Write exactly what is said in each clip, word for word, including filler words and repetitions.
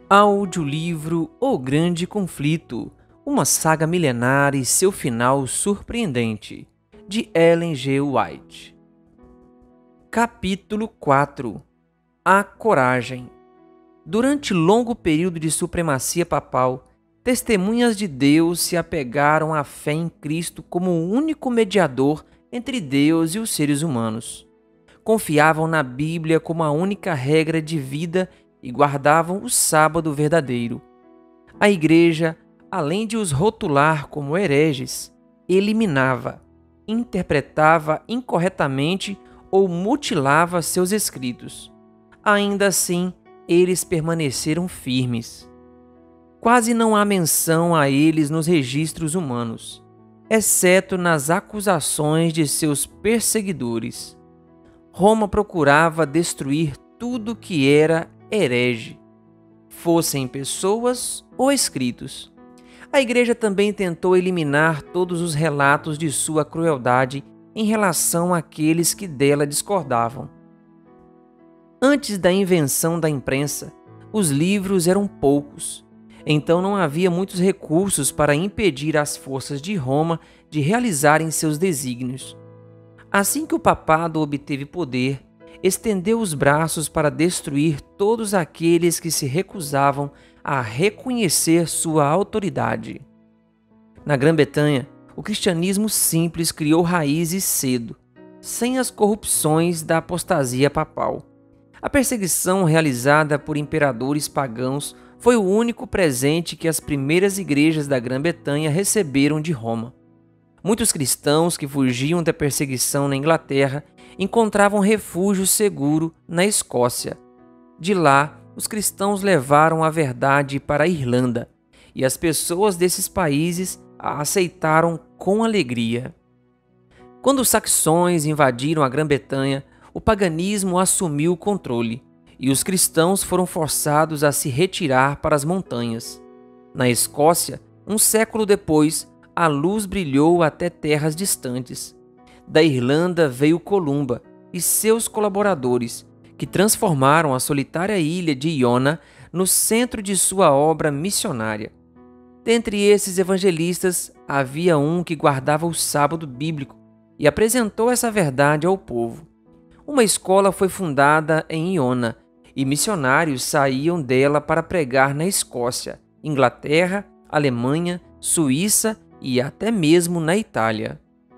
Audiolivro O Grande Conflito, uma saga milenar e seu final surpreendente, de Ellen G. White. Capítulo quatro. A Coragem. Durante longo período de supremacia papal, testemunhas de Deus se apegaram à fé em Cristo como o único mediador entre Deus e os seres humanos. Confiavam na Bíblia como a única regra de vida e guardavam o sábado verdadeiro. A Igreja, além de os rotular como hereges, eliminava, interpretava incorretamente ou mutilava seus escritos. Ainda assim, eles permaneceram firmes. Quase não há menção a eles nos registros humanos, exceto nas acusações de seus perseguidores. Roma procurava destruir tudo que era herege, fossem pessoas ou escritos. A Igreja também tentou eliminar todos os relatos de sua crueldade em relação àqueles que dela discordavam. Antes da invenção da imprensa, os livros eram poucos, então não havia muitos recursos para impedir as forças de Roma de realizarem seus desígnios. Assim que o papado obteve poder, estendeu os braços para destruir todos aqueles que se recusavam a reconhecer sua autoridade. Na Grã-Bretanha, o cristianismo simples criou raízes cedo, sem as corrupções da apostasia papal. A perseguição realizada por imperadores pagãos foi o único presente que as primeiras igrejas da Grã-Bretanha receberam de Roma. Muitos cristãos que fugiam da perseguição na Inglaterra encontravam refúgio seguro na Escócia. De lá, os cristãos levaram a verdade para a Irlanda, e as pessoas desses países a aceitaram com alegria. Quando os saxões invadiram a Grã-Bretanha, o paganismo assumiu o controle, e os cristãos foram forçados a se retirar para as montanhas. Na Escócia, um século depois, a luz brilhou até terras distantes. Da Irlanda veio Columba e seus colaboradores, que transformaram a solitária ilha de Iona no centro de sua obra missionária. Dentre esses evangelistas, havia um que guardava o sábado bíblico e apresentou essa verdade ao povo. Uma escola foi fundada em Iona e missionários saíam dela para pregar na Escócia, Inglaterra, Alemanha, Suíça e até mesmo na Itália.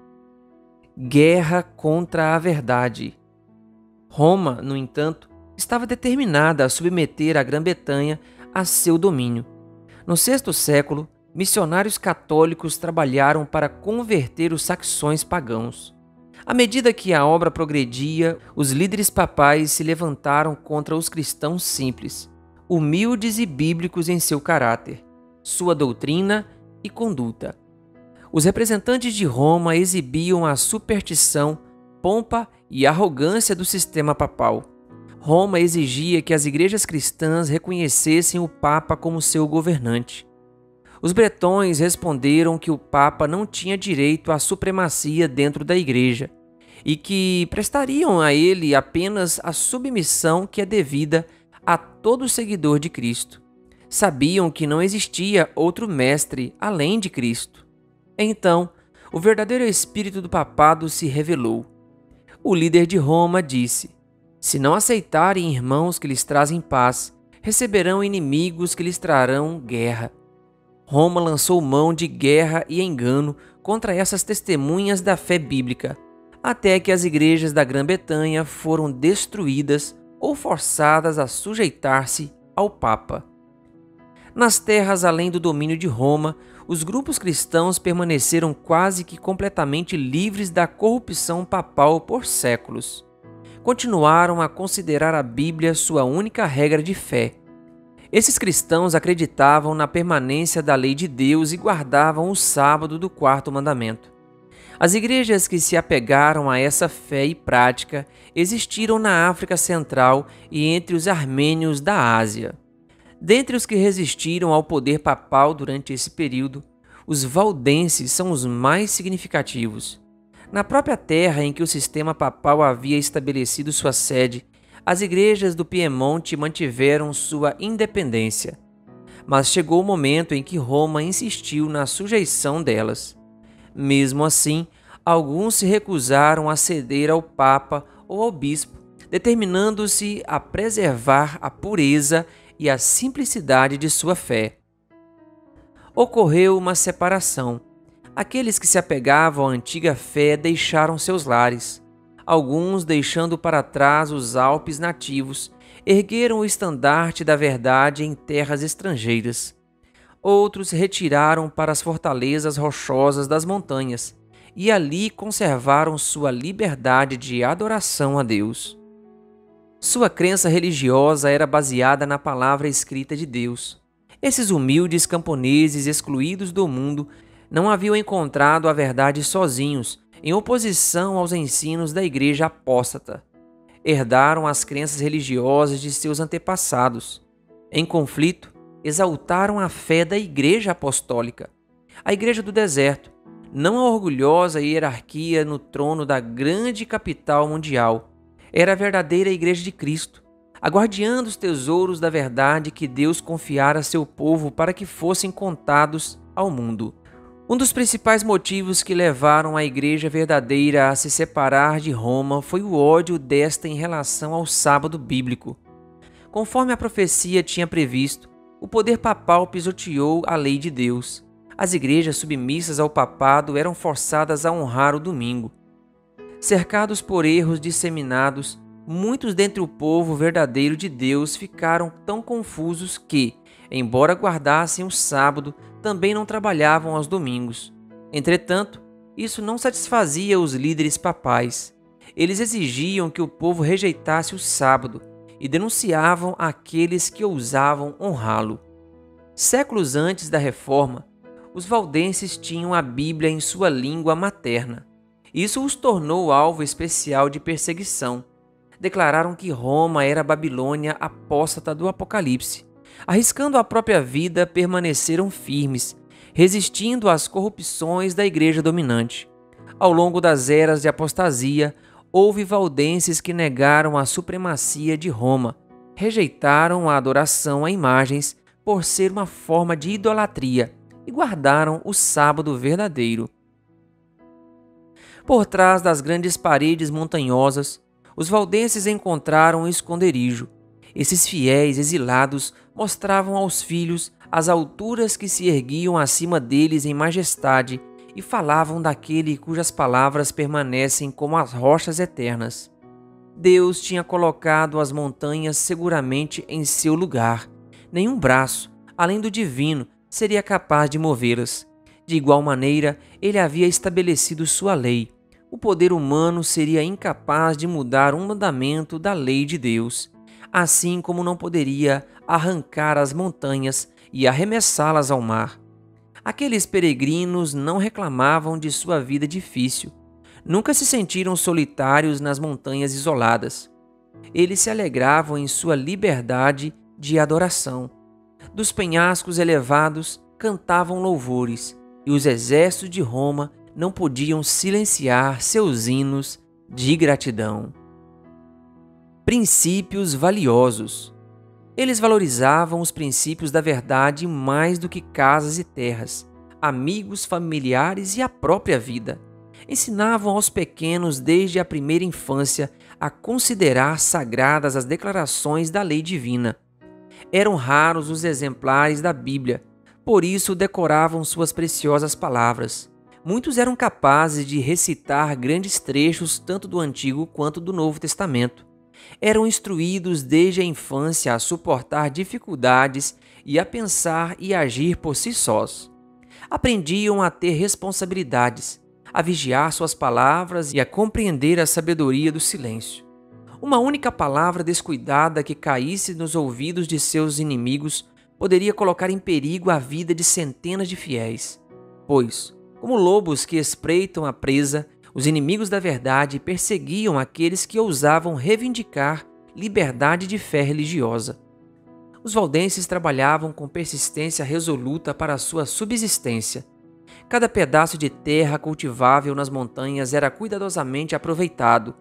Guerra contra a verdade. Roma, no entanto, estava determinada a submeter a Grã-Bretanha a seu domínio. No sexto século, missionários católicos trabalharam para converter os saxões pagãos. À medida que a obra progredia, os líderes papais se levantaram contra os cristãos simples, humildes e bíblicos em seu caráter, sua doutrina e conduta. Os representantes de Roma exibiam a superstição, pompa e arrogância do sistema papal. Roma exigia que as igrejas cristãs reconhecessem o Papa como seu governante. Os bretões responderam que o Papa não tinha direito à supremacia dentro da igreja e que prestariam a ele apenas a submissão que é devida a todo seguidor de Cristo. Sabiam que não existia outro mestre além de Cristo. Então, o verdadeiro espírito do papado se revelou. O líder de Roma disse: se não aceitarem irmãos que lhes trazem paz, receberão inimigos que lhes trarão guerra. Roma lançou mão de guerra e engano contra essas testemunhas da fé bíblica, até que as igrejas da Grã-Bretanha foram destruídas ou forçadas a sujeitar-se ao Papa. Nas terras além do domínio de Roma, os grupos cristãos permaneceram quase que completamente livres da corrupção papal por séculos. Continuaram a considerar a Bíblia sua única regra de fé. Esses cristãos acreditavam na permanência da lei de Deus e guardavam o sábado do quarto mandamento. As igrejas que se apegaram a essa fé e prática existiram na África Central e entre os armênios da Ásia. Dentre os que resistiram ao poder papal durante esse período, os valdenses são os mais significativos. Na própria terra em que o sistema papal havia estabelecido sua sede, As igrejas do Piemonte mantiveram sua independência, mas chegou o momento em que Roma insistiu na sujeição delas. Mesmo assim, alguns se recusaram a ceder ao Papa ou ao Bispo, determinando-se a preservar a pureza e a simplicidade de sua fé. Ocorreu uma separação. Aqueles que se apegavam à antiga fé deixaram seus lares. Alguns, deixando para trás os Alpes nativos, ergueram o estandarte da verdade em terras estrangeiras. Outros se retiraram para as fortalezas rochosas das montanhas e ali conservaram sua liberdade de adoração a Deus. Sua crença religiosa era baseada na palavra escrita de Deus. Esses humildes camponeses excluídos do mundo não haviam encontrado a verdade sozinhos, em oposição aos ensinos da igreja apóstata. Herdaram as crenças religiosas de seus antepassados. Em conflito, exaltaram a fé da igreja apostólica, a igreja do deserto, não a orgulhosa hierarquia no trono da grande capital mundial. Era a verdadeira igreja de Cristo, a guardiã dos tesouros da verdade que Deus confiara a seu povo para que fossem contados ao mundo. Um dos principais motivos que levaram a igreja verdadeira a se separar de Roma foi o ódio desta em relação ao sábado bíblico. Conforme a profecia tinha previsto, o poder papal pisoteou a lei de Deus. As igrejas submissas ao papado eram forçadas a honrar o domingo. Cercados por erros disseminados, muitos dentre o povo verdadeiro de Deus ficaram tão confusos que, embora guardassem o sábado, também não trabalhavam aos domingos. Entretanto, isso não satisfazia os líderes papais. Eles exigiam que o povo rejeitasse o sábado e denunciavam aqueles que ousavam honrá-lo. Séculos antes da Reforma, os valdenses tinham a Bíblia em sua língua materna. Isso os tornou alvo especial de perseguição. Declararam que Roma era a Babilônia apóstata do Apocalipse. Arriscando a própria vida, permaneceram firmes, resistindo às corrupções da igreja dominante. Ao longo das eras de apostasia, houve valdenses que negaram a supremacia de Roma, rejeitaram a adoração a imagens por ser uma forma de idolatria e guardaram o sábado verdadeiro. Por trás das grandes paredes montanhosas, os valdenses encontraram um esconderijo. Esses fiéis exilados mostravam aos filhos as alturas que se erguiam acima deles em majestade e falavam daquele cujas palavras permanecem como as rochas eternas. Deus tinha colocado as montanhas seguramente em seu lugar. Nenhum braço, além do divino, seria capaz de movê-las. De igual maneira, ele havia estabelecido sua lei. O poder humano seria incapaz de mudar um mandamento da lei de Deus, assim como não poderia arrancar as montanhas e arremessá-las ao mar. Aqueles peregrinos não reclamavam de sua vida difícil. Nunca se sentiram solitários nas montanhas isoladas. Eles se alegravam em sua liberdade de adoração. Dos penhascos elevados cantavam louvores, e os exércitos de Roma não podiam silenciar seus hinos de gratidão. Princípios valiosos. Eles valorizavam os princípios da verdade mais do que casas e terras, amigos, familiares e a própria vida. Ensinavam aos pequenos desde a primeira infância a considerar sagradas as declarações da lei divina. Eram raros os exemplares da Bíblia, por isso decoravam suas preciosas palavras. Muitos eram capazes de recitar grandes trechos tanto do Antigo quanto do Novo Testamento. Eram instruídos desde a infância a suportar dificuldades e a pensar e agir por si sós. Aprendiam a ter responsabilidades, a vigiar suas palavras e a compreender a sabedoria do silêncio. Uma única palavra descuidada que caísse nos ouvidos de seus inimigos poderia colocar em perigo a vida de centenas de fiéis. Pois, como lobos que espreitam a presa, os inimigos da verdade perseguiam aqueles que ousavam reivindicar liberdade de fé religiosa. Os valdenses trabalhavam com persistência resoluta para a sua subsistência. Cada pedaço de terra cultivável nas montanhas era cuidadosamente aproveitado.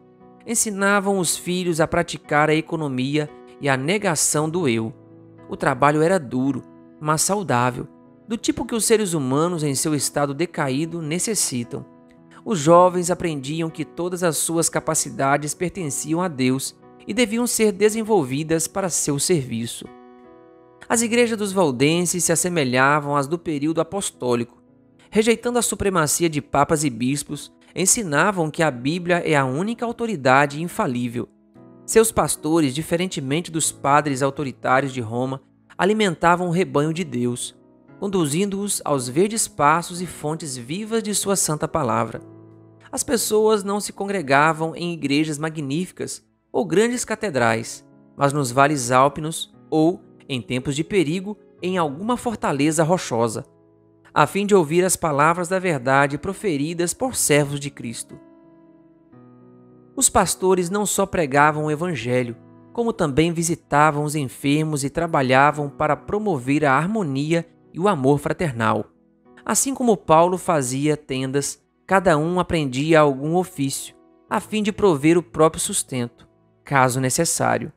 ensinavam os filhos a praticar a economia e a negação do eu. O trabalho era duro, mas saudável, do tipo que os seres humanos em seu estado decaído necessitam. Os jovens aprendiam que todas as suas capacidades pertenciam a Deus e deviam ser desenvolvidas para seu serviço. As igrejas dos valdenses se assemelhavam às do período apostólico. Rejeitando a supremacia de papas e bispos, ensinavam que a Bíblia é a única autoridade infalível. Seus pastores, diferentemente dos padres autoritários de Roma, alimentavam o rebanho de Deus, conduzindo-os aos verdes passos e fontes vivas de sua santa palavra. As pessoas não se congregavam em igrejas magníficas ou grandes catedrais, mas nos vales alpinos ou, em tempos de perigo, em alguma fortaleza rochosa, a fim de ouvir as palavras da verdade proferidas por servos de Cristo. Os pastores não só pregavam o Evangelho, como também visitavam os enfermos e trabalhavam para promover a harmonia e o amor fraternal. Assim como Paulo fazia tendas, cada um aprendia algum ofício, a fim de prover o próprio sustento, caso necessário.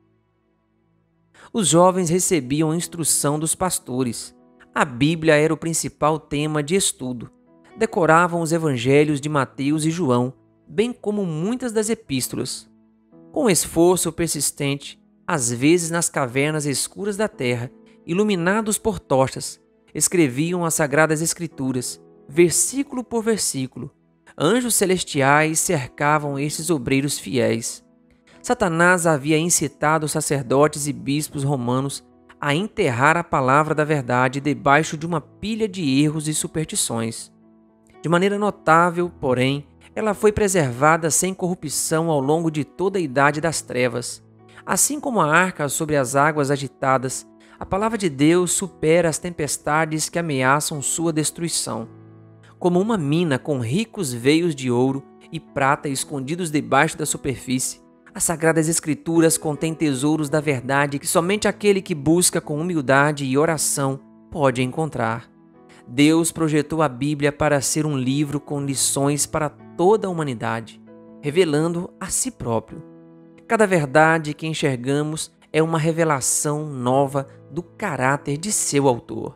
Os jovens recebiam instrução dos pastores. A Bíblia era o principal tema de estudo. Decoravam os evangelhos de Mateus e João, bem como muitas das epístolas. Com esforço persistente, às vezes nas cavernas escuras da terra, iluminados por tochas, escreviam as sagradas escrituras, versículo por versículo. Anjos celestiais cercavam estes obreiros fiéis. Satanás havia incitado os sacerdotes e bispos romanos a enterrar a palavra da verdade debaixo de uma pilha de erros e superstições. De maneira notável, porém, ela foi preservada sem corrupção ao longo de toda a Idade das Trevas. Assim como a arca sobre as águas agitadas, a palavra de Deus supera as tempestades que ameaçam sua destruição. Como uma mina com ricos veios de ouro e prata escondidos debaixo da superfície, as Sagradas Escrituras contêm tesouros da verdade que somente aquele que busca com humildade e oração pode encontrar. Deus projetou a Bíblia para ser um livro com lições para toda a humanidade, revelando a si próprio. Cada verdade que enxergamos é uma revelação nova do caráter de seu autor.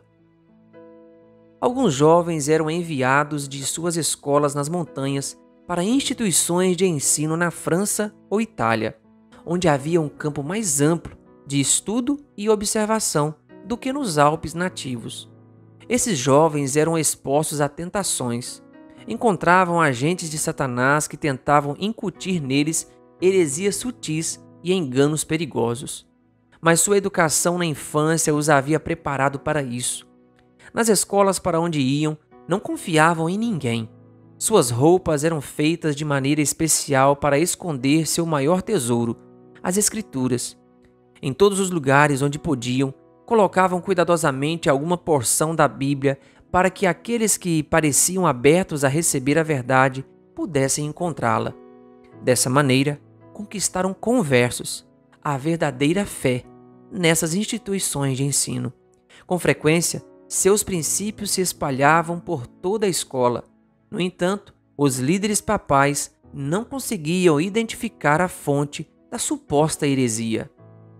Alguns jovens eram enviados de suas escolas nas montanhas para instituições de ensino na França ou Itália, onde havia um campo mais amplo de estudo e observação do que nos Alpes nativos. Esses jovens eram expostos a tentações. Encontravam agentes de Satanás que tentavam incutir neles heresias sutis e enganos perigosos. Mas sua educação na infância os havia preparado para isso. Nas escolas para onde iam, não confiavam em ninguém. Suas roupas eram feitas de maneira especial para esconder seu maior tesouro, as Escrituras. Em todos os lugares onde podiam, colocavam cuidadosamente alguma porção da Bíblia para que aqueles que pareciam abertos a receber a verdade pudessem encontrá-la. Dessa maneira, conquistaram conversos, a verdadeira fé, nessas instituições de ensino. Com frequência, seus princípios se espalhavam por toda a escola. No entanto, os líderes papais não conseguiam identificar a fonte da suposta heresia.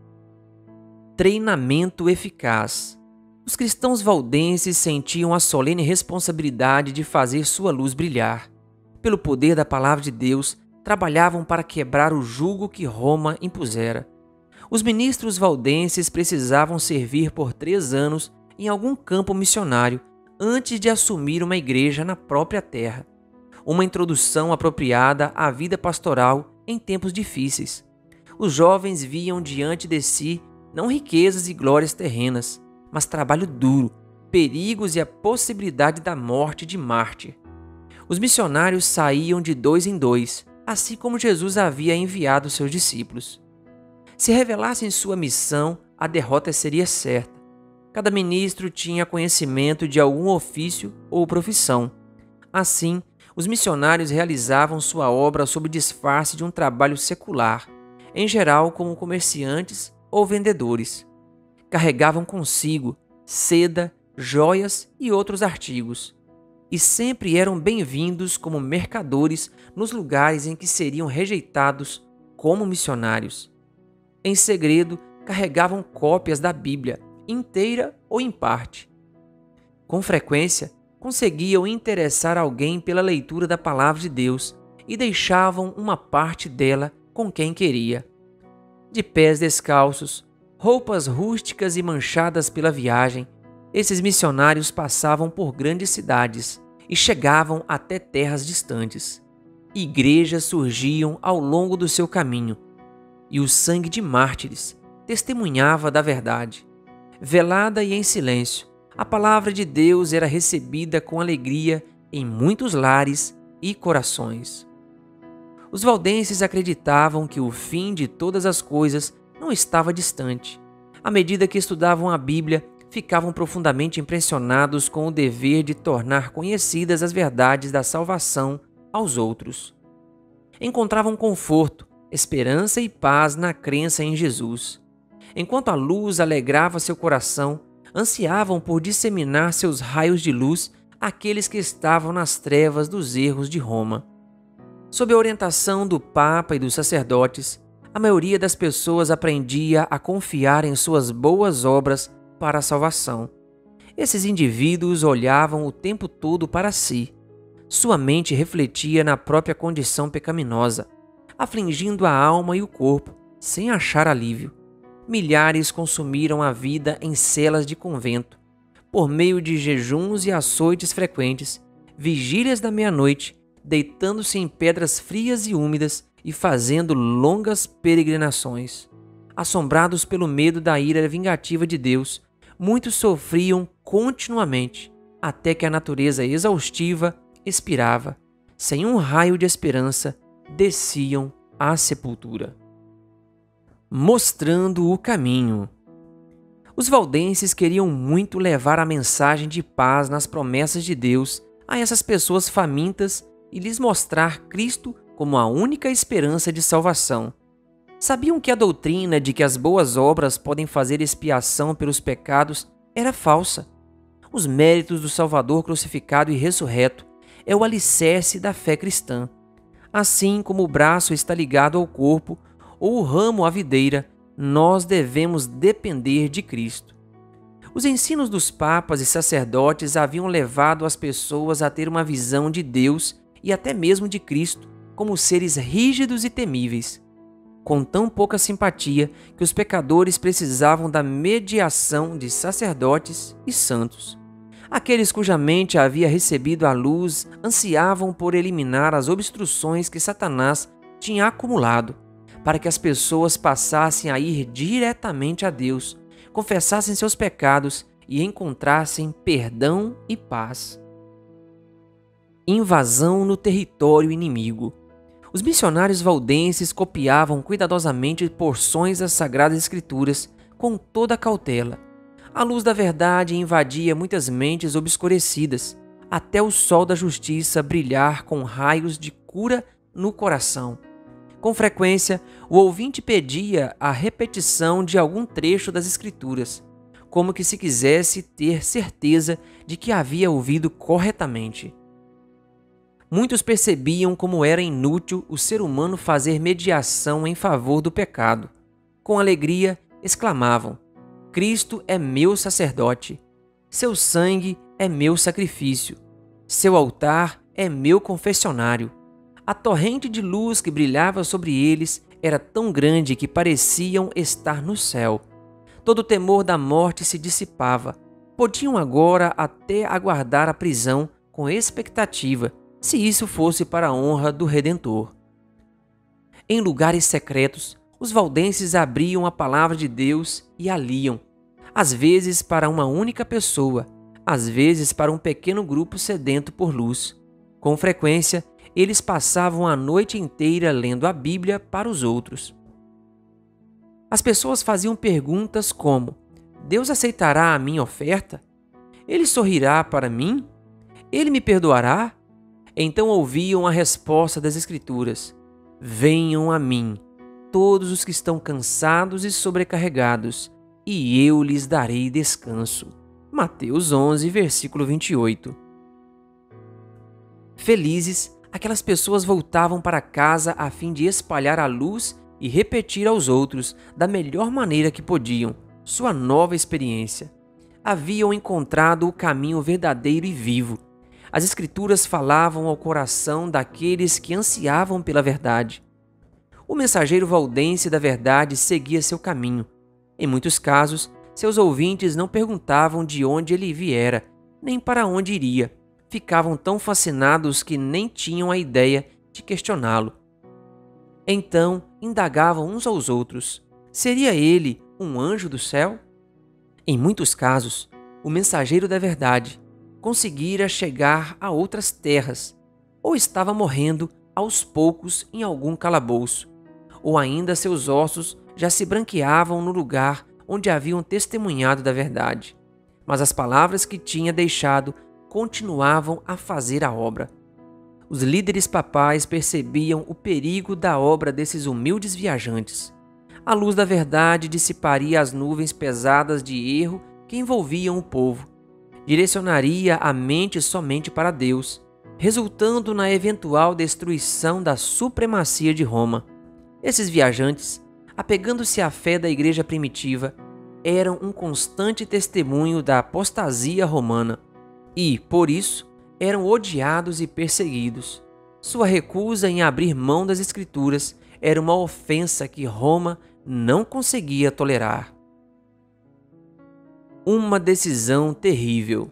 Treinamento eficaz. Os cristãos valdenses sentiam a solene responsabilidade de fazer sua luz brilhar. Pelo poder da palavra de Deus, trabalhavam para quebrar o jugo que Roma impusera. Os ministros valdenses precisavam servir por três anos em algum campo missionário antes de assumir uma igreja na própria terra. Uma introdução apropriada à vida pastoral em tempos difíceis. Os jovens viam diante de si não riquezas e glórias terrenas, mas trabalho duro, perigos e a possibilidade da morte de mártir. Os missionários saíam de dois em dois, assim como Jesus havia enviado seus discípulos. Se revelassem sua missão, a derrota seria certa. Cada ministro tinha conhecimento de algum ofício ou profissão. Assim, os missionários realizavam sua obra sob disfarce de um trabalho secular, em geral como comerciantes ou vendedores. Carregavam consigo seda, joias e outros artigos. e sempre eram bem-vindos como mercadores nos lugares em que seriam rejeitados como missionários. Em segredo, carregavam cópias da Bíblia, inteira ou em parte. Com frequência, conseguiam interessar alguém pela leitura da palavra de Deus e deixavam uma parte dela com quem queria. De pés descalços, roupas rústicas e manchadas pela viagem, esses missionários passavam por grandes cidades e chegavam até terras distantes. Igrejas surgiam ao longo do seu caminho, e o sangue de mártires testemunhava da verdade. Velada e em silêncio, a palavra de Deus era recebida com alegria em muitos lares e corações. Os valdenses acreditavam que o fim de todas as coisas não estava distante. À medida que estudavam a Bíblia, ficavam profundamente impressionados com o dever de tornar conhecidas as verdades da salvação aos outros. Encontravam conforto, esperança e paz na crença em Jesus. Enquanto a luz alegrava seu coração, ansiavam por disseminar seus raios de luz àqueles que estavam nas trevas dos erros de Roma. Sob a orientação do Papa e dos sacerdotes, a maioria das pessoas aprendia a confiar em suas boas obras para a salvação. Esses indivíduos olhavam o tempo todo para si. Sua mente refletia na própria condição pecaminosa, afligindo a alma e o corpo, sem achar alívio. Milhares consumiram a vida em celas de convento, por meio de jejuns e açoites frequentes, vigílias da meia-noite, deitando-se em pedras frias e úmidas e fazendo longas peregrinações. Assombrados pelo medo da ira vingativa de Deus, muitos sofriam continuamente, até que a natureza exaustiva expirava. Sem um raio de esperança, desciam à sepultura. Mostrando o caminho. Os valdenses queriam muito levar a mensagem de paz nas promessas de Deus a essas pessoas famintas e lhes mostrar Cristo como a única esperança de salvação. Sabiam que a doutrina de que as boas obras podem fazer expiação pelos pecados era falsa. Os méritos do Salvador crucificado e ressurreto é o alicerce da fé cristã. Assim como o braço está ligado ao corpo ou o ramo à videira, nós devemos depender de Cristo. Os ensinos dos papas e sacerdotes haviam levado as pessoas a ter uma visão de Deus e até mesmo de Cristo como seres rígidos e temíveis, com tão pouca simpatia que os pecadores precisavam da mediação de sacerdotes e santos. Aqueles cuja mente havia recebido a luz ansiavam por eliminar as obstruções que Satanás tinha acumulado, para que as pessoas passassem a ir diretamente a Deus, confessassem seus pecados e encontrassem perdão e paz. Invasão no território inimigo. Os missionários valdenses copiavam cuidadosamente porções das Sagradas Escrituras com toda a cautela. A luz da verdade invadia muitas mentes obscurecidas, até o sol da justiça brilhar com raios de cura no coração. Com frequência, o ouvinte pedia a repetição de algum trecho das Escrituras, como que se quisesse ter certeza de que havia ouvido corretamente. Muitos percebiam como era inútil o ser humano fazer mediação em favor do pecado. Com alegria, exclamavam: Cristo é meu sacerdote, seu sangue é meu sacrifício, seu altar é meu confessionário. A torrente de luz que brilhava sobre eles era tão grande que pareciam estar no céu. Todo o temor da morte se dissipava. Podiam agora até aguardar a prisão com expectativa, se isso fosse para a honra do Redentor. Em lugares secretos, os valdenses abriam a palavra de Deus e a liam, às vezes para uma única pessoa, às vezes para um pequeno grupo sedento por luz. Com frequência, eles passavam a noite inteira lendo a Bíblia para os outros. As pessoas faziam perguntas como: Deus aceitará a minha oferta? Ele sorrirá para mim? Ele me perdoará? Então ouviam a resposta das Escrituras: Venham a mim, todos os que estão cansados e sobrecarregados, e eu lhes darei descanso. Mateus onze, versículo vinte e oito. Felizes, aquelas pessoas voltavam para casa a fim de espalhar a luz e repetir aos outros, da melhor maneira que podiam, sua nova experiência. Haviam encontrado o caminho verdadeiro e vivo. As Escrituras falavam ao coração daqueles que ansiavam pela verdade. O mensageiro valdense da verdade seguia seu caminho. Em muitos casos, seus ouvintes não perguntavam de onde ele viera, nem para onde iria. Ficavam tão fascinados que nem tinham a ideia de questioná-lo. Então, indagavam uns aos outros: seria ele um anjo do céu? Em muitos casos, o mensageiro da verdade conseguira chegar a outras terras, ou estava morrendo aos poucos em algum calabouço, ou ainda seus ossos já se branqueavam no lugar onde haviam testemunhado da verdade. Mas as palavras que tinha deixado continuavam a fazer a obra. Os líderes papais percebiam o perigo da obra desses humildes viajantes. A luz da verdade dissiparia as nuvens pesadas de erro que envolviam o povo. Direcionaria a mente somente para Deus, resultando na eventual destruição da supremacia de Roma. Esses viajantes, apegando-se à fé da igreja primitiva, eram um constante testemunho da apostasia romana e, por isso, eram odiados e perseguidos. Sua recusa em abrir mão das Escrituras era uma ofensa que Roma não conseguia tolerar. Uma decisão terrível.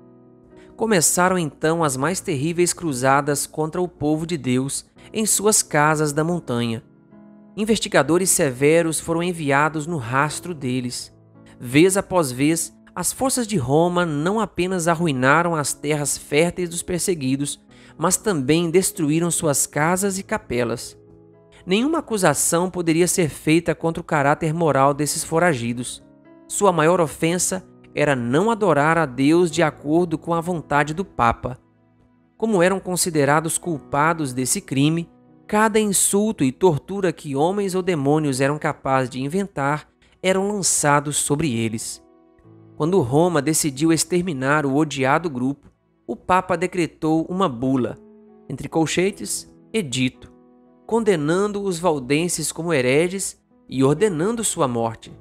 Começaram então as mais terríveis cruzadas contra o povo de Deus em suas casas da montanha. Investigadores severos foram enviados no rastro deles. Vez após vez, as forças de Roma não apenas arruinaram as terras férteis dos perseguidos, mas também destruíram suas casas e capelas. Nenhuma acusação poderia ser feita contra o caráter moral desses foragidos. Sua maior ofensa era não adorar a Deus de acordo com a vontade do Papa. Como eram considerados culpados desse crime, cada insulto e tortura que homens ou demônios eram capazes de inventar eram lançados sobre eles. Quando Roma decidiu exterminar o odiado grupo, o Papa decretou uma bula, entre colchetes, edito, condenando os valdenses como hereges e ordenando sua morte.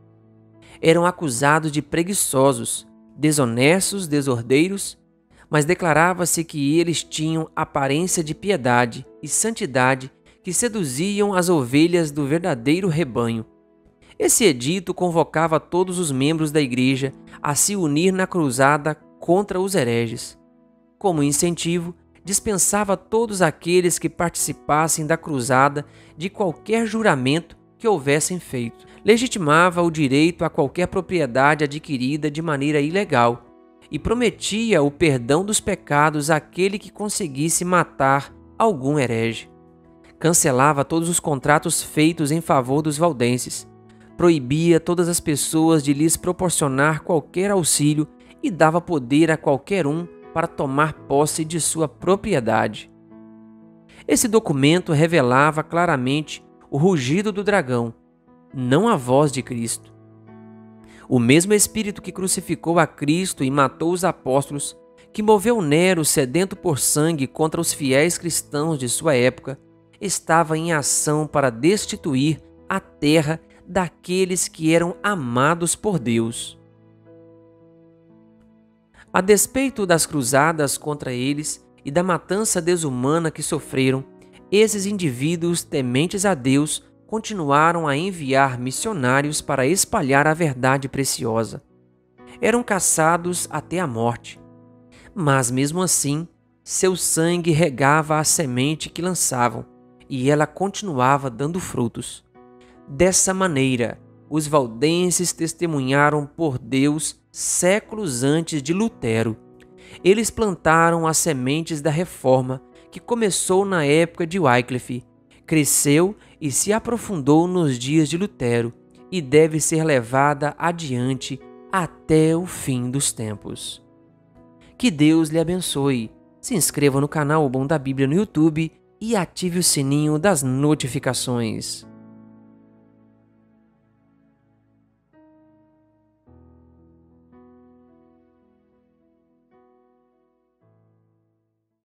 Eram acusados de preguiçosos, desonestos, desordeiros, mas declarava-se que eles tinham aparência de piedade e santidade que seduziam as ovelhas do verdadeiro rebanho. Esse edito convocava todos os membros da igreja a se unir na cruzada contra os hereges. Como incentivo, dispensava todos aqueles que participassem da cruzada de qualquer juramento que houvessem feito. Legitimava o direito a qualquer propriedade adquirida de maneira ilegal e prometia o perdão dos pecados àquele que conseguisse matar algum herege. Cancelava todos os contratos feitos em favor dos valdenses. Proibia todas as pessoas de lhes proporcionar qualquer auxílio e dava poder a qualquer um para tomar posse de sua propriedade. Esse documento revelava claramente o rugido do dragão, não a voz de Cristo. O mesmo Espírito que crucificou a Cristo e matou os apóstolos, que moveu Nero sedento por sangue contra os fiéis cristãos de sua época, estava em ação para destituir a terra daqueles que eram amados por Deus. A despeito das cruzadas contra eles e da matança desumana que sofreram, esses indivíduos tementes a Deus continuaram a enviar missionários para espalhar a verdade preciosa. Eram caçados até a morte, mas mesmo assim, seu sangue regava a semente que lançavam e ela continuava dando frutos. Dessa maneira, os valdenses testemunharam por Deus séculos antes de Lutero. Eles plantaram as sementes da reforma que começou na época de Wycliffe, cresceu e se aprofundou nos dias de Lutero e deve ser levada adiante até o fim dos tempos. Que Deus lhe abençoe. Se inscreva no canal O Bom da Bíblia no YouTube e ative o sininho das notificações.